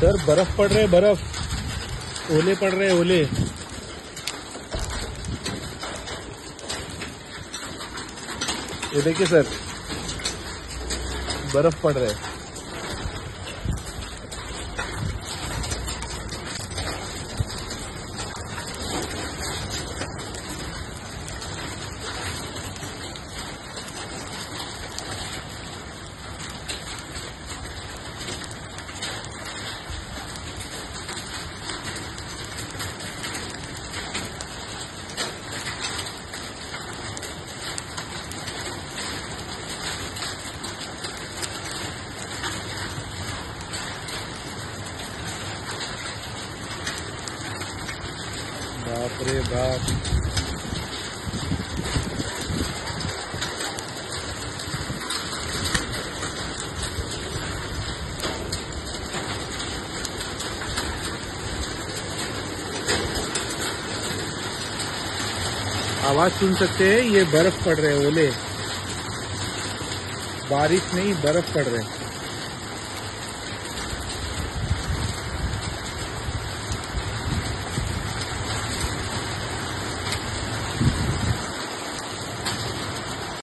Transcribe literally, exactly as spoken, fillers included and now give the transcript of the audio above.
Sir बर्फ पड़ रहे, बर्फ, ओले पड़ रहे, ओले। ये देखिए सर, बर्फ पड़ रहे। बाप रे बाप। आवाज सुन सकते हैं, ये बर्फ पड़ रहे, ओले, बारिश नहीं बर्फ पड़ रहे।